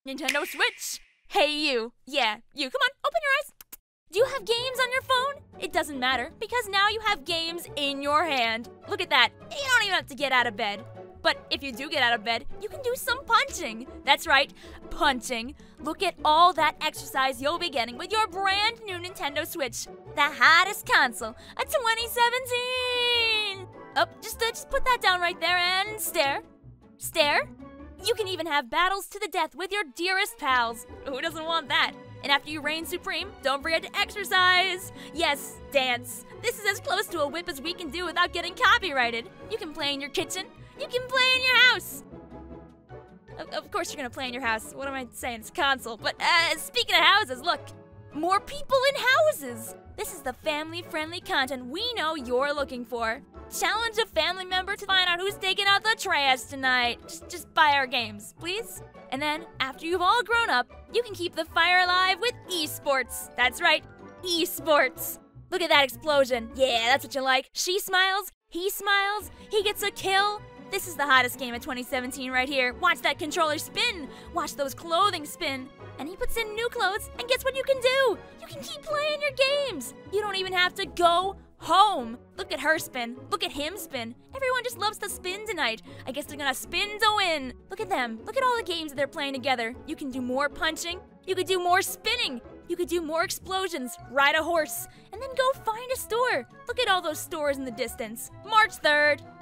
Nintendo Switch. Hey you. Yeah, you. Come on, open your eyes. Do you have games on your phone? It doesn't matter, because now you have games in your hand. Look at that. You don't even have to get out of bed. But if you do get out of bed, you can do some punching. That's right, punching. Look at all that exercise you'll be getting with your brand new Nintendo Switch. The hottest console of 2017. Oh, just put that down right there and stare. Stare. You can even have battles to the death with your dearest pals. Who doesn't want that? And after you reign supreme, don't forget to exercise. Yes, dance. This is as close to a whip as we can do without getting copyrighted. You can play in your kitchen. You can play in your house. Of course you're gonna play in your house. What am I saying? It's a console. But speaking of houses, look. More people in houses. This is the family-friendly content we know you're looking for. Challenge a family member to find out who's taking out the trash tonight. Just buy our games, please. And then, after you've all grown up, you can keep the fire alive with esports. That's right, esports. Look at that explosion. Yeah, that's what you like. She smiles, he gets a kill. This is the hottest game of 2017 right here. Watch that controller spin. Watch those clothing spin. And he puts in new clothes, and guess what you can do? You can keep playing your games. You don't even have to go home. Look at her spin. Look at him spin. Everyone just loves to spin tonight. I guess they're gonna spin to win. Look at them. Look at all the games that they're playing together. You can do more punching. You could do more spinning. You could do more explosions, ride a horse, and then go find a store. Look at all those stores in the distance. March 3rd.